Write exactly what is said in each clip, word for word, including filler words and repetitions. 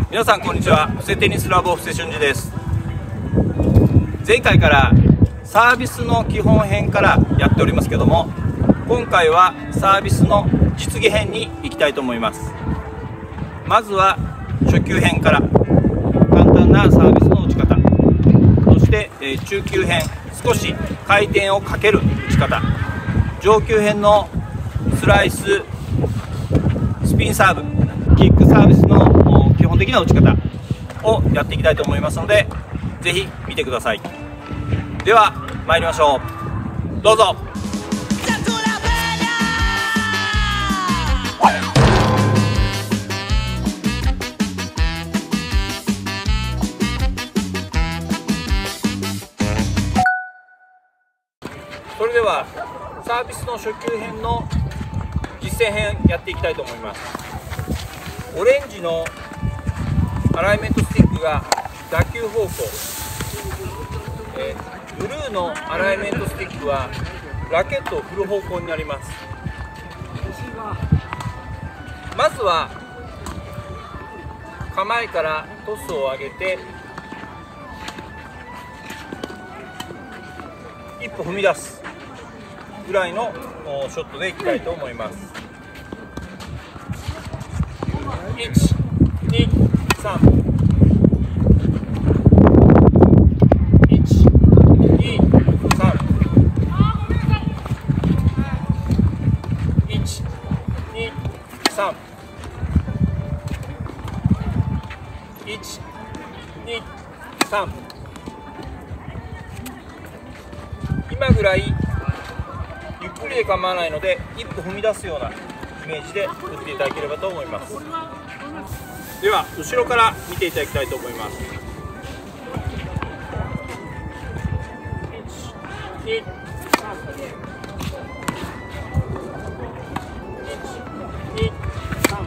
皆さんこんにちは。布施テニスラボ布施俊二です。前回からサービスの基本編からやっておりますけども、今回はサービスの実技編に行きたいと思います。まずは初級編から簡単なサービスの打ち方、そして、えー、中級編少し回転をかける打ち方、上級編のスライス、スピンサーブ、キックサービスの基本的な打ち方をやっていきたいと思いますので、ぜひ見てください。では参りましょう。どうぞ。それではサービスの初級編の実践編やっていきたいと思います。オレンジのアライメントスティックが打球方向、えー、ブルーのアライメントスティックはラケットを振る方向になります。まずは構えからトスを上げて一歩踏み出すぐらいのショットでいきたいと思います。いち、に、さん、いち、に、さん、いち、に、さん、いち、に、さん。今ぐらいゆっくりで構わないので一歩踏み出すようなイメージで打っていただければと思います。では後ろから見ていただきたいと思います。いち、に、さん、いち、に、さん、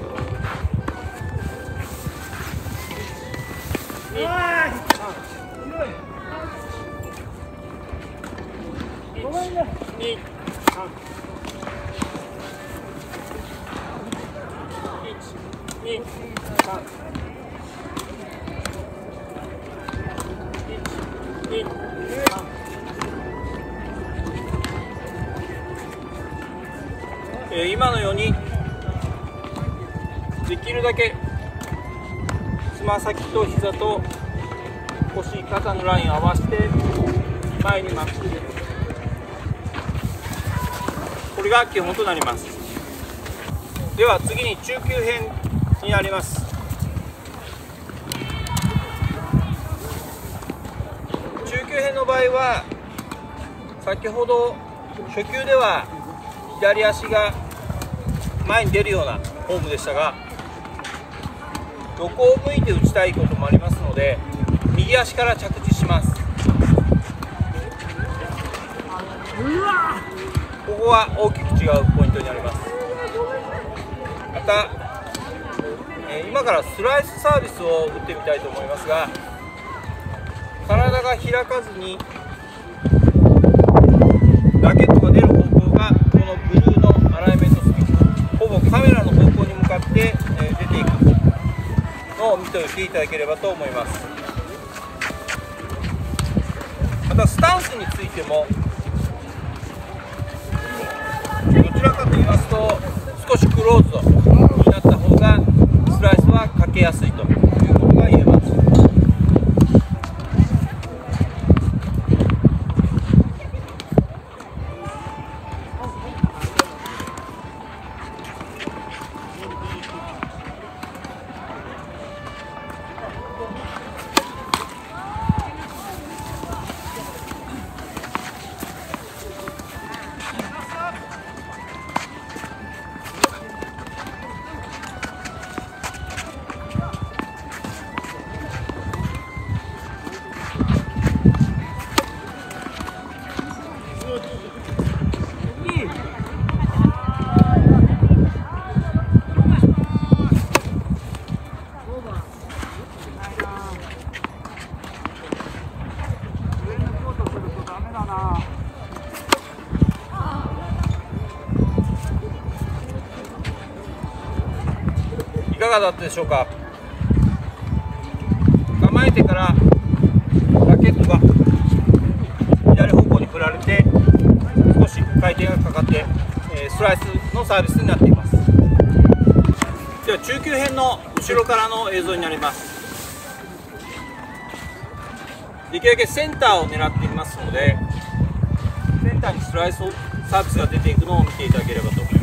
に、さん、に、さん、いち、に、さん、いち、に、さん。えー、今のようにできるだけつま先と膝と腰、肩のラインを合わせて前に巻く。これが基本となります。では次に中級編になります。中級編の場合は先ほど初級では左足が前に出るようなフォームでしたが、横を向いて打ちたいこともありますので右足から着地します。ここは大きく違うポイントになります。また、えー、今からスライスサービスを打ってみたいと思いますが、体が開かずにラケットが出る方向がこのブルーのアライメントスティック、ほぼカメラの方向に向かって、えー、出ていくのを見ておいていただければと思います。またスタンスについてもどちらかと言いますと少しクローズドになった方がスライスはかけやすいということが言えます。いかがだったでしょうか。 てからラケットが左方向に振られて少し回転がかかって、えー、スライスのサービスになっています。では中級編の後ろからの映像になります。できるだけセンターを狙っていますので、センターにスライスサービスが出ていくのを見ていただければと思います。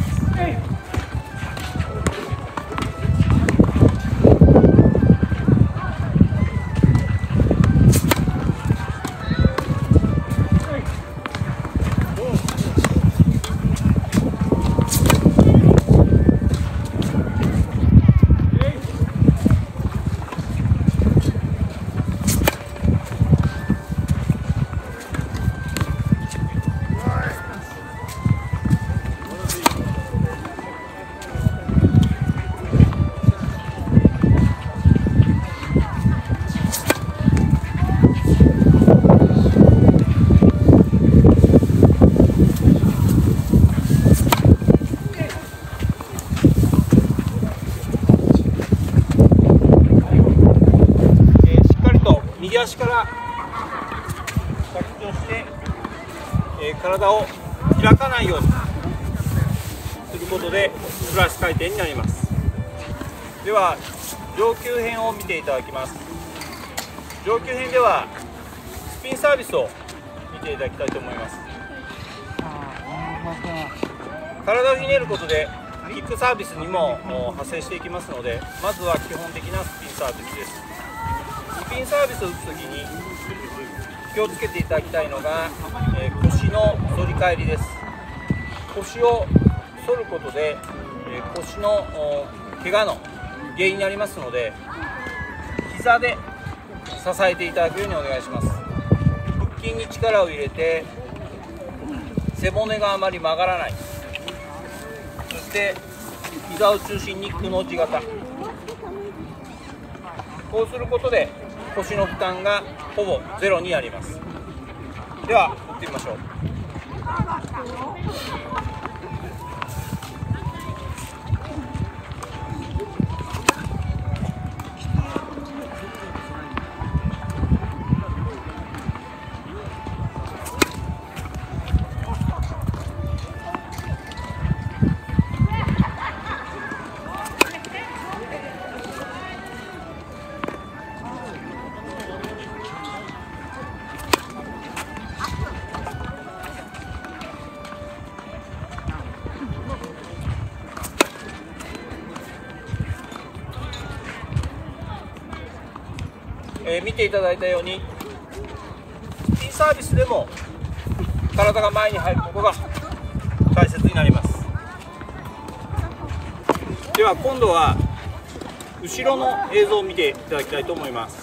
右足から着地をして、えー、体を開かないようにすることでスライス回転になります。では上級編を見ていただきます。上級編ではスピンサービスを見ていただきたいと思います。体をひねることでキックサービスにも派生していきますので、まずは基本的なスピンサービスです。スピンサービスを打つときに気をつけていただきたいのが、えー、腰の反り返りです。腰を反ることで、えー、腰の怪我の原因になりますので、膝で支えていただくようにお願いします。腹筋に力を入れて背骨があまり曲がらない、そして膝を中心にくの字型、こうすることで腰の負担がほぼゼロになります。では打ってみましょう。えー、見ていただいたようにスピンサービスでも体が前に入ることが大切になります。では今度は後ろの映像を見ていただきたいと思います。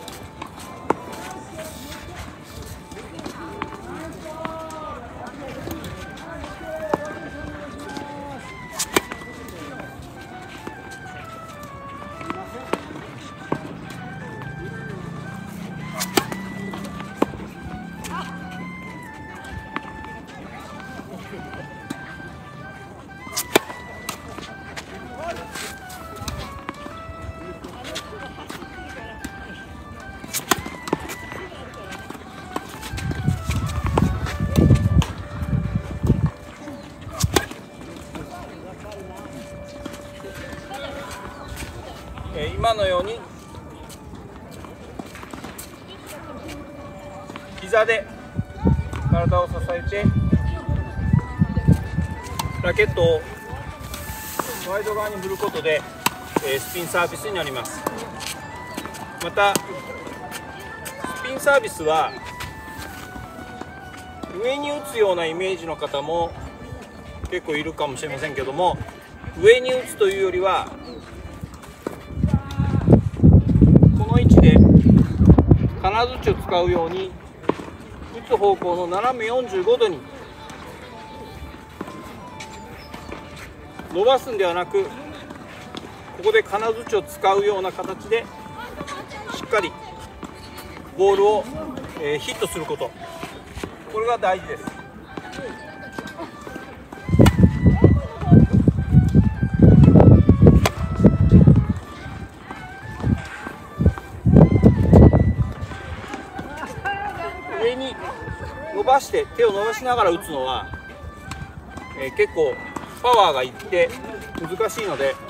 今のように膝で体を支えてラケットをワイド側に振ることでスピンサービスになります。またスピンサービスは上に打つようなイメージの方も結構いるかもしれませんけども、上に打つというよりはで金槌を使うように打つ方向の斜めよんじゅうごどに伸ばすんではなく、ここで金槌を使うような形でしっかりボールを、えー、ヒットすること、これが大事です。 して手を伸ばしながら打つのは、えー、結構パワーがいって難しいので、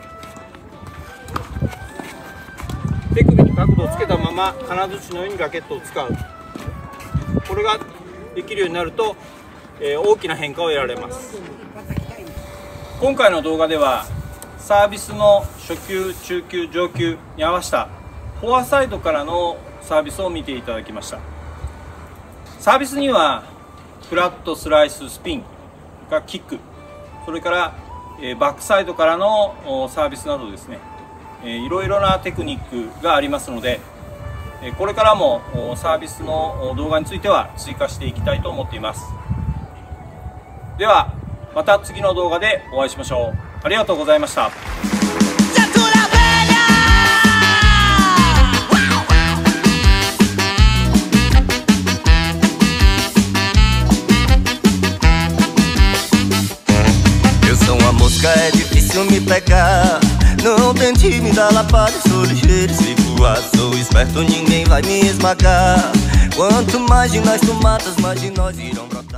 手首に角度をつけたまま金槌のようにラケットを使う、これができるようになると、えー、大きな変化を得られます。今回の動画ではサービスの初級、中級、上級に合わせたフォアサイドからのサービスを見ていただきました。サービスにはフラット、スライス、スピン、キック、それからバックサイドからのサービスなどですね、いろいろなテクニックがありますので、これからもサービスの動画については追加していきたいと思っています。ではまた次の動画でお会いしましょう。ありがとうございました。 É difícil me pegar. Não tente me dar lapada, sou ligeiro e sei voar. Sou esperto, ninguém vai me esmagar. Quanto mais de nós tu matas, mais de nós irão brotar.